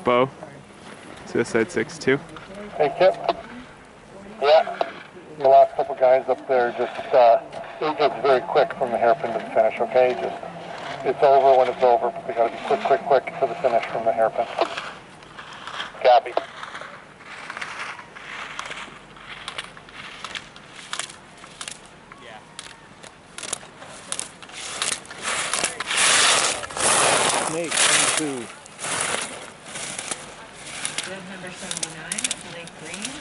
Bo, Suicide 6-2. Hey, Kip. Yeah, your last couple guys up there, it goes very quick from the hairpin to the finish, okay? It's over when it's over, but they gotta be quick, quick, quick to the finish from the hairpin. Copy. Snake, 1, 2. Red number 79, Lake Green.